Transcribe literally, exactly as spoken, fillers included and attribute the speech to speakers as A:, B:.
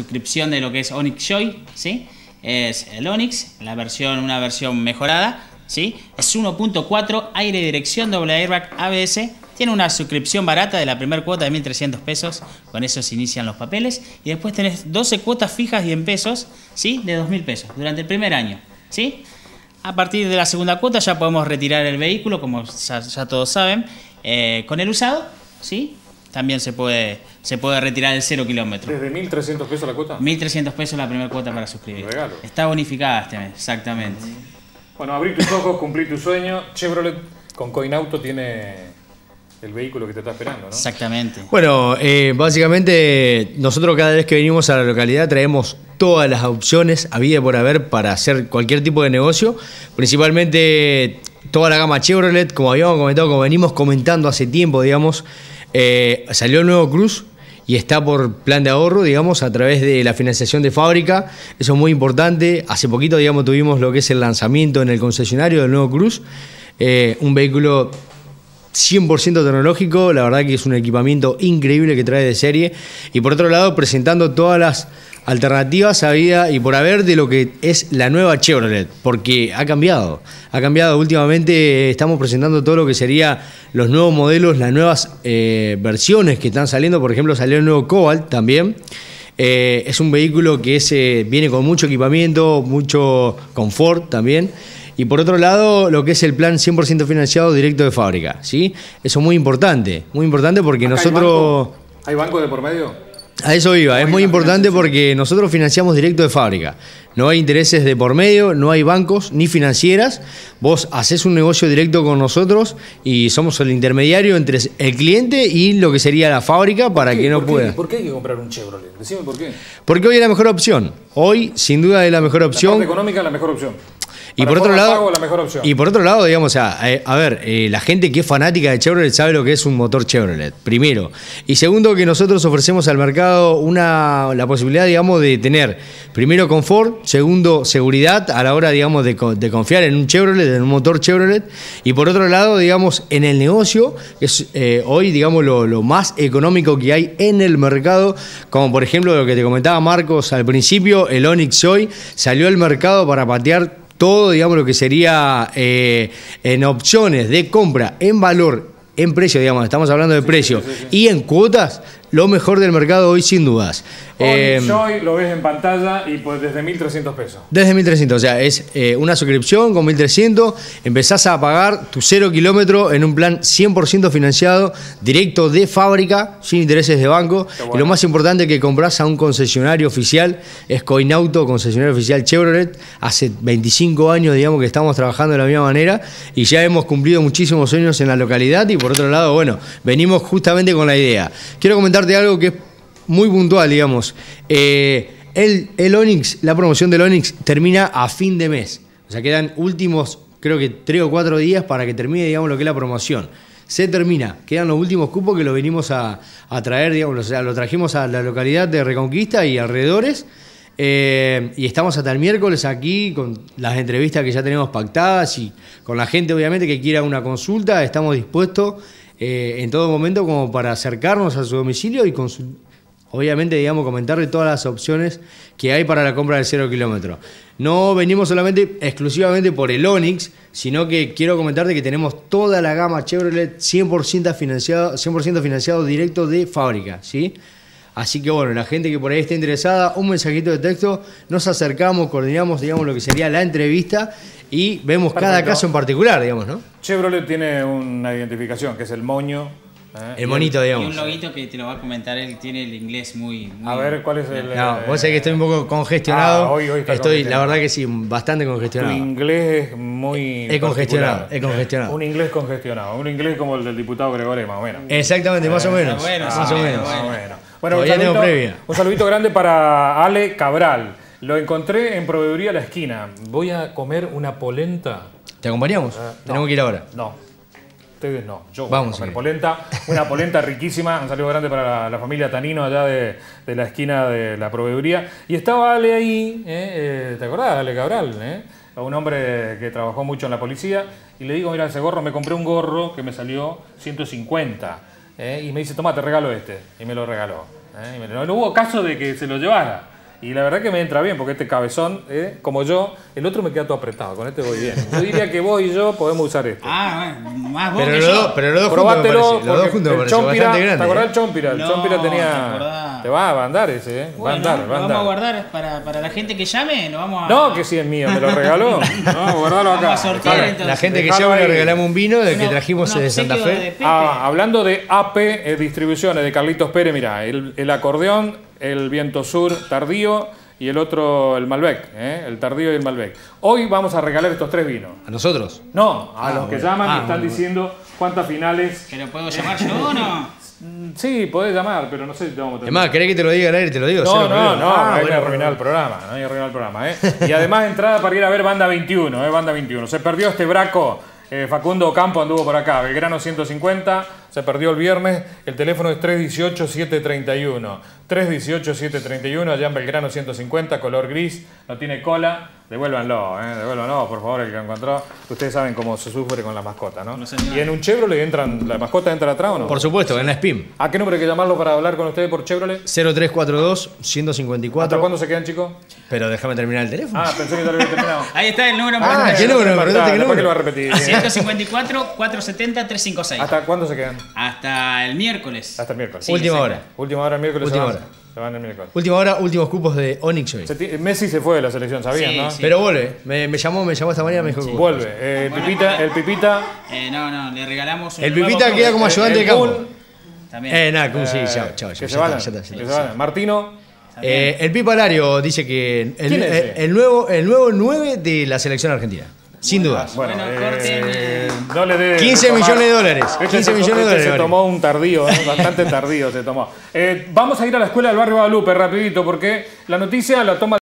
A: suscripción de lo que es Onix Joy, ¿sí? Es el Onix, la versión, una versión mejorada, ¿sí? Es uno punto cuatro, aire, dirección, doble airbag, A B S. Tiene una suscripción barata de la primera cuota de mil trescientos pesos. Con eso se inician los papeles. Y después tenés doce cuotas fijas y en pesos, ¿sí? De dos mil pesos durante el primer año, ¿sí? A partir de la segunda cuota ya podemos retirar el vehículo, como ya, ya todos saben. Eh, con el usado, ¿sí? También se puede, se puede retirar el cero kilómetro.
B: ¿Desde mil trescientos pesos la cuota?
A: mil trescientos pesos la primera cuota para suscribir.
B: Regalo.
A: Está bonificada este mes, exactamente.
B: Bueno, abrí tus ojos, cumplir tu sueño. Chevrolet con Coinauto tiene el vehículo que te está esperando, ¿no?
A: Exactamente.
C: Bueno, eh, básicamente nosotros cada vez que venimos a la localidad traemos todas las opciones habida por haber para hacer cualquier tipo de negocio, principalmente toda la gama Chevrolet, como habíamos comentado, como venimos comentando hace tiempo, digamos, eh, salió el nuevo Cruz y está por plan de ahorro, digamos, a través de la financiación de fábrica. Eso es muy importante. Hace poquito, digamos, tuvimos lo que es el lanzamiento en el concesionario del nuevo Cruz, eh, un vehículo cien por ciento tecnológico, la verdad que es un equipamiento increíble que trae de serie, y por otro lado presentando todas las alternativas habida y por haber de lo que es la nueva Chevrolet, porque ha cambiado, ha cambiado últimamente. Estamos presentando todo lo que sería los nuevos modelos, las nuevas eh, versiones que están saliendo. Por ejemplo, salió el nuevo Cobalt también. Eh, es un vehículo que es, eh, viene con mucho equipamiento, mucho confort también. Y por otro lado, lo que es el plan cien por ciento financiado directo de fábrica, ¿sí? Eso es muy importante, muy importante porque
B: ¿Acá
C: nosotros...
B: ¿Hay banco? ¿Hay banco de por medio?
C: A eso iba, es muy importante porque nosotros financiamos directo de fábrica. No hay intereses de por medio, no hay bancos ni financieras. Vos hacés un negocio directo con nosotros y somos el intermediario entre el cliente y lo que sería la fábrica para que no pueda.
B: ¿Por qué hay que comprar un Chevrolet? Decime por qué.
C: Porque hoy es la mejor opción. Hoy, sin duda, es la mejor opción.
B: La parte económica es la mejor opción.
C: Y por, otro lado,
B: pago, la mejor opción.
C: y por otro lado, digamos, a, a ver, eh, la gente que es fanática de Chevrolet sabe lo que es un motor Chevrolet, primero. Y segundo, que nosotros ofrecemos al mercado una, la posibilidad, digamos, de tener, primero, confort, segundo, seguridad a la hora, digamos, de, de confiar en un Chevrolet, en un motor Chevrolet. Y por otro lado, digamos, en el negocio, que es eh, hoy, digamos, lo, lo más económico que hay en el mercado, como por ejemplo lo que te comentaba Marcos al principio, el Onix Joy salió al mercado para patear todo, digamos, lo que sería eh, en opciones de compra, en valor, en precio, digamos, estamos hablando de
B: sí,
C: precio,
B: sí, sí, sí.
C: y en cuotas, lo mejor del mercado hoy sin dudas.
B: Eh, Joy lo ves en pantalla y pues desde mil trescientos pesos.
C: Desde mil trescientos, o sea, es eh, una suscripción con mil trescientos, empezás a pagar tu cero kilómetro en un plan cien por ciento financiado, directo de fábrica, sin intereses de banco. Bueno. Y lo más importante que compras a un concesionario oficial, es Coinauto, concesionario oficial Chevrolet. Hace veinticinco años, digamos, que estamos trabajando de la misma manera y ya hemos cumplido muchísimos sueños en la localidad. Y por otro lado, bueno, venimos justamente con la idea. Quiero comentarte algo que es muy puntual, digamos. Eh, el, el Onix, la promoción del Onix termina a fin de mes. O sea, quedan últimos, creo que tres o cuatro días para que termine, digamos, lo que es la promoción. Se termina, quedan los últimos cupos que lo venimos a, a traer, digamos, o sea, lo trajimos a la localidad de Reconquista y alrededores. Eh, y estamos hasta el miércoles aquí con las entrevistas que ya tenemos pactadas y con la gente, obviamente, que quiera una consulta. Estamos dispuestos eh, en todo momento como para acercarnos a su domicilio y consultar. Obviamente, digamos, comentarle todas las opciones que hay para la compra del cero kilómetro. No venimos solamente exclusivamente por el Onix, sino que quiero comentarte que tenemos toda la gama Chevrolet cien por ciento financiado, cien por ciento financiado directo de fábrica, ¿sí? Así que bueno, la gente que por ahí esté interesada, un mensajito de texto, nos acercamos, coordinamos, digamos, lo que sería la entrevista y vemos Perfecto. Cada caso en particular, digamos, ¿no?
B: Chevrolet tiene una identificación, que es el moño.
C: ¿Eh? El monito, digamos.
A: Y un loguito que te lo va a comentar, él tiene el inglés muy... muy
B: a ver, ¿cuál es el...?
C: No, vos sabés que estoy un poco congestionado.
B: Ah, hoy, hoy está
C: estoy, la verdad que sí, bastante congestionado.
B: Tu inglés es muy...
C: Es congestionado, es congestionado.
B: Un inglés congestionado, un inglés como el del diputado Gregores, más o menos.
C: Exactamente, más o menos.
A: Bueno,
C: más
A: sí,
C: o menos.
B: Bueno, bueno. Bueno, un
C: Todavía tengo
B: saludito,
C: previa.
B: un saludito grande para Ale Cabral. Lo encontré en Proveeduría La Esquina. Voy a comer una polenta.
C: ¿Te acompañamos?
B: Uh, no,
C: Tenemos que ir ahora.
B: No. Ustedes no, yo
C: Vamos
B: voy a comer polenta, una polenta riquísima, un saludo grande para la, la familia Tanino allá de, de la esquina de la proveeduría. Y estaba Ale ahí, eh, eh, ¿te acordás? Ale Cabral, eh? Un hombre que trabajó mucho en la policía, y le digo, mira, ese gorro, me compré un gorro que me salió ciento cincuenta, eh, y me dice, toma, te regalo este, y me lo regaló. Eh, y me, no, no hubo caso de que se lo llevara. Y la verdad que me entra bien, porque este cabezón, eh, como yo, el otro me queda todo apretado. Con este voy bien. Yo diría que vos y yo podemos usar este.
A: Ah, bueno, más vos
C: Pero
A: que
C: los
A: yo.
C: dos, pero los dos juntos me
B: Probátelo,
C: parece. Los dos
B: porque
C: juntos me
B: el
C: parece
B: Chompira,
C: bastante
B: ¿te
C: grande.
B: acordás
C: ¿eh?
B: del Chompira? El
A: No,
B: Chompira
A: ¿te
B: tenía...
A: acordás?
B: Te va a andar ese, ¿eh? Va a
A: Bueno,
B: andar, va a
A: lo vamos
B: andar.
A: a guardar para, para la gente que llame. Lo vamos a,
B: No, que sí es mío, me lo regaló. No, guardalo acá.
A: Vamos a sortear,
B: Dejalo.
A: entonces.
C: La gente que
B: Dejalo
C: llama le
B: ahí.
C: regalamos un vino del que
A: uno-
C: trajimos
A: un
C: de Santa
A: obsequio
C: Fe.
A: de Pepe.
B: Ah, hablando de A P eh, Distribuciones de Carlitos Pérez, mira, el, el acordeón, el Viento Sur tardío y el otro, el Malbec, ¿eh? El tardío y el Malbec. Hoy vamos a regalar estos tres vinos.
C: ¿A nosotros?
B: No, a los que
C: bueno.
B: llaman
C: Ah,
B: y están
C: bueno,
B: diciendo cuántas finales.
A: ¿Que lo puedo llamar yo o no?
B: Mm, Sí, podés llamar, pero no sé si te vamos a tener.
C: Es más, ¿querés que te lo diga al aire? Te lo digo.
B: No,
C: cero
B: no,
C: problema.
B: no,
C: Ah,
B: hay que
C: bueno,
B: arruinar
C: bueno.
B: el programa, no hay que arruinar el programa, ¿eh? Y además entrada para ir a ver Banda veintiuno, ¿eh? Banda veintiuno. Se perdió este braco, eh, Facundo Campo anduvo por acá, Belgrano ciento cincuenta, se perdió el viernes, el teléfono es tres uno ocho, siete tres uno. tres uno ocho, siete tres uno, allá en Belgrano ciento cincuenta, color gris, no tiene cola. Devuélvanlo, eh, devuélvanlo, por favor, el que lo encontró. Ustedes saben cómo se sufre con la mascota, ¿no?
A: Con los animales.
B: Y en un Chevrolet entran, ¿la mascota entra atrás o no?
C: Por supuesto, en la S P I M.
B: ¿A qué número hay que llamarlo para hablar con ustedes por Chevrolet?
C: cero tres cuatro dos, uno cinco
B: ¿Hasta
C: cuatro.
B: cuándo se quedan, chicos?
C: Pero déjame terminar el teléfono.
B: Ah, pensé que ya lo había terminado.
A: Ahí está el número.
C: Ah,
A: para-
C: ¿qué número?
B: Después
C: Preguntate qué
B: que lo
C: número.
B: va a repetir.
A: ciento cincuenta y cuatro, cuatrocientos setenta, trescientos cincuenta y seis.
B: ¿Hasta cuándo se quedan?
A: Hasta el miércoles.
B: Hasta el miércoles.
A: Sí,
C: Última
A: exacto.
C: hora.
B: Última hora el miércoles.
C: Última
B: se van.
C: hora.
B: Se van el miércoles.
C: Última hora, últimos cupos de Onyx hoy.
B: Se ti- Messi se fue de la selección, ¿sabían,
A: Sí,
B: no?
A: sí.
C: Pero vuelve. Me, me llamó, me llamó esta mañana, me dijo que vuelve.
B: Vuelve. Eh, el Pipita, el Pipita.
A: Eh, no, no, le regalamos un
C: El
A: nuevo
C: Pipita
A: club.
C: queda como ayudante
B: el
C: de campo.
B: Kun,
A: También.
C: Eh, nada, Kun, sí,
B: eh,
C: chao, chao.
B: Que
C: ya
B: se
C: está,
B: vayan.
C: ya está, ya
B: Que
C: está.
B: se vayan. Martino.
C: Eh, el Pipa Lario dice que el,
B: ¿Quién es
C: el-
B: ese?
C: el nuevo, el nuevo nueve de la selección argentina. Sin dudas.
B: Bueno,
A: Bueno,
B: eh,
A: corten,
B: no le dé.
C: quince
B: tomar.
C: millones de dólares.
B: Este
C: quince
B: se,
C: millones de
B: este
C: dólares.
B: se
C: vale.
B: tomó un tardío, ¿eh? Bastante tardío se tomó. Eh, vamos a ir a la escuela del barrio Guadalupe rapidito porque la noticia la toma